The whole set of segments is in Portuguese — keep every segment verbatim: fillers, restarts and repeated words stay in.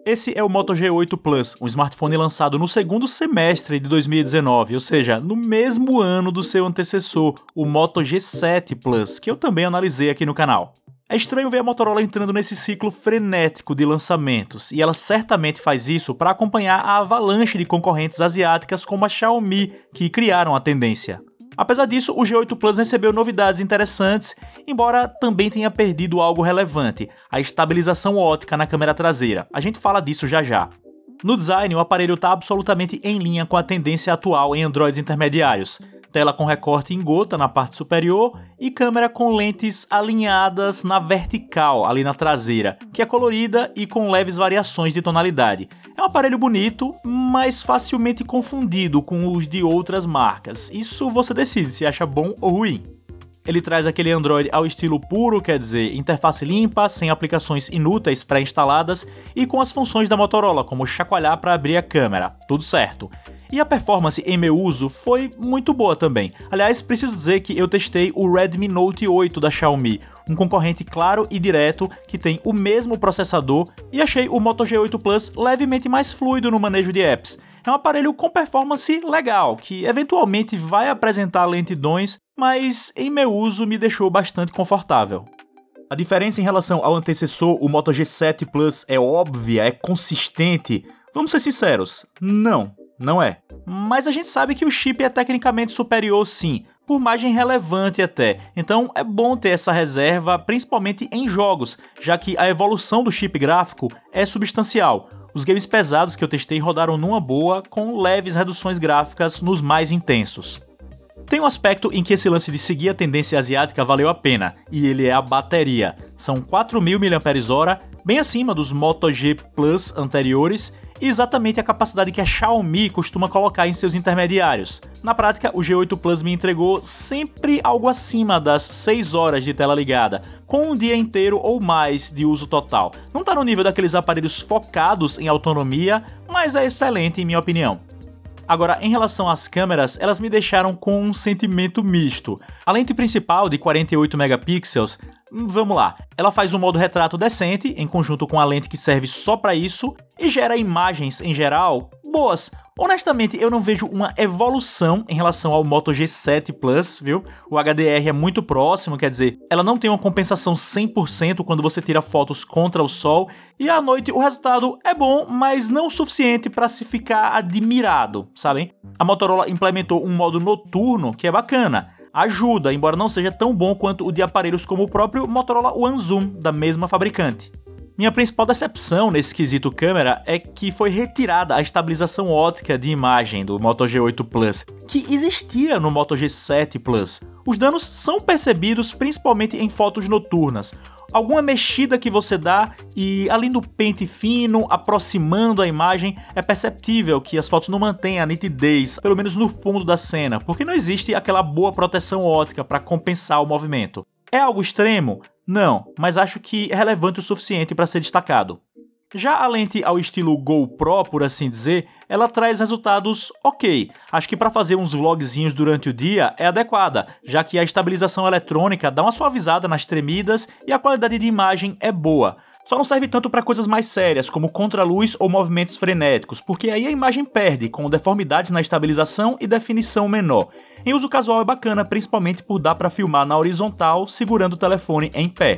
Esse é o Moto G oito Plus, um smartphone lançado no segundo semestre de dois mil e dezenove, ou seja, no mesmo ano do seu antecessor, o Moto G sete Plus, que eu também analisei aqui no canal. É estranho ver a Motorola entrando nesse ciclo frenético de lançamentos, e ela certamente faz isso para acompanhar a avalanche de concorrentes asiáticas como a Xiaomi, que criaram a tendência. Apesar disso, o G oito Plus recebeu novidades interessantes, embora também tenha perdido algo relevante, a estabilização ótica na câmera traseira. A gente fala disso já já. No design, o aparelho está absolutamente em linha com a tendência atual em Androids intermediários. Tela com recorte em gota na parte superior e câmera com lentes alinhadas na vertical, ali na traseira, que é colorida e com leves variações de tonalidade. É um aparelho bonito, mas facilmente confundido com os de outras marcas. Isso você decide se acha bom ou ruim. Ele traz aquele Android ao estilo puro, quer dizer, interface limpa, sem aplicações inúteis pré-instaladas e com as funções da Motorola, como chacoalhar para abrir a câmera. Tudo certo. E a performance em meu uso foi muito boa também. Aliás, preciso dizer que eu testei o Redmi Note oito da Xiaomi, um concorrente claro e direto que tem o mesmo processador, e achei o Moto G oito Plus levemente mais fluido no manejo de apps. É um aparelho com performance legal, que eventualmente vai apresentar lentidões, mas em meu uso me deixou bastante confortável. A diferença em relação ao antecessor, o Moto G sete Plus, é óbvia, é consistente. Vamos ser sinceros, não. Não é. Mas a gente sabe que o chip é tecnicamente superior sim, por margem relevante até, então é bom ter essa reserva, principalmente em jogos, já que a evolução do chip gráfico é substancial. Os games pesados que eu testei rodaram numa boa, com leves reduções gráficas nos mais intensos. Tem um aspecto em que esse lance de seguir a tendência asiática valeu a pena, e ele é a bateria. São quatro mil miliampères-hora, bem acima dos Moto G Plus anteriores, e exatamente a capacidade que a Xiaomi costuma colocar em seus intermediários. Na prática, o G oito Plus me entregou sempre algo acima das seis horas de tela ligada, com um dia inteiro ou mais de uso total. Não está no nível daqueles aparelhos focados em autonomia, mas é excelente em minha opinião. Agora, em relação às câmeras, elas me deixaram com um sentimento misto. A lente principal, de quarenta e oito megapixels, vamos lá, ela faz um modo retrato decente, em conjunto com a lente que serve só para isso, e gera imagens, em geral, boas. Honestamente, eu não vejo uma evolução em relação ao Moto G sete Plus, viu? O H D R é muito próximo, quer dizer, ela não tem uma compensação cem por cento quando você tira fotos contra o sol, e à noite o resultado é bom, mas não o suficiente para se ficar admirado, sabem? A Motorola implementou um modo noturno que é bacana, ajuda, embora não seja tão bom quanto o de aparelhos como o próprio Motorola One Zoom, da mesma fabricante. Minha principal decepção nesse quesito câmera é que foi retirada a estabilização ótica de imagem do Moto G oito Plus, que existia no Moto G sete Plus. Os danos são percebidos principalmente em fotos noturnas. Alguma mexida que você dá e, além do pente fino, aproximando a imagem, é perceptível que as fotos não mantêm a nitidez, pelo menos no fundo da cena, porque não existe aquela boa proteção ótica para compensar o movimento. É algo extremo? Não, mas acho que é relevante o suficiente para ser destacado. Já a lente ao estilo GoPro, por assim dizer, ela traz resultados ok. Acho que para fazer uns vlogzinhos durante o dia é adequada, já que a estabilização eletrônica dá uma suavizada nas tremidas e a qualidade de imagem é boa. Só não serve tanto para coisas mais sérias, como contraluz ou movimentos frenéticos, porque aí a imagem perde, com deformidades na estabilização e definição menor. Em uso casual é bacana, principalmente por dar para filmar na horizontal, segurando o telefone em pé.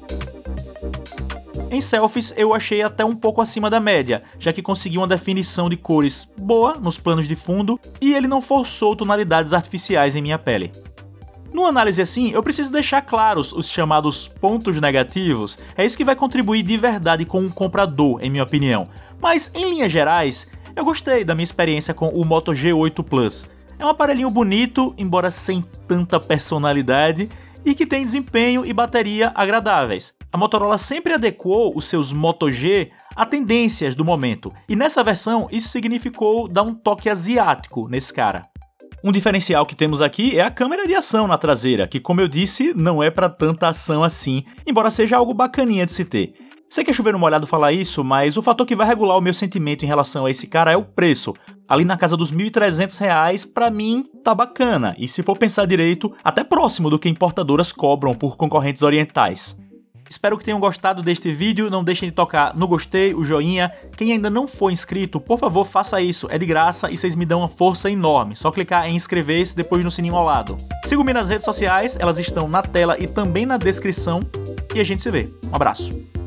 Em selfies eu achei até um pouco acima da média, já que consegui uma definição de cores boa nos planos de fundo e ele não forçou tonalidades artificiais em minha pele. Numa análise assim, eu preciso deixar claros os chamados pontos negativos, é isso que vai contribuir de verdade com um comprador, em minha opinião. Mas, em linhas gerais, eu gostei da minha experiência com o Moto G oito Plus. É um aparelhinho bonito, embora sem tanta personalidade, e que tem desempenho e bateria agradáveis. A Motorola sempre adequou os seus Moto G a tendências do momento, e nessa versão isso significou dar um toque asiático nesse cara. Um diferencial que temos aqui é a câmera de ação na traseira, que, como eu disse, não é para tanta ação assim, embora seja algo bacaninha de se ter. Sei que é chover no molhado falar isso, mas o fator que vai regular o meu sentimento em relação a esse cara é o preço. Ali na casa dos mil e trezentos reais, pra mim, tá bacana, e se for pensar direito, até próximo do que importadoras cobram por concorrentes orientais. Espero que tenham gostado deste vídeo, não deixem de tocar no gostei, o joinha. Quem ainda não for inscrito, por favor faça isso, é de graça e vocês me dão uma força enorme. Só clicar em inscrever-se, depois no sininho ao lado. Sigam-me nas redes sociais, elas estão na tela e também na descrição. E a gente se vê. Um abraço.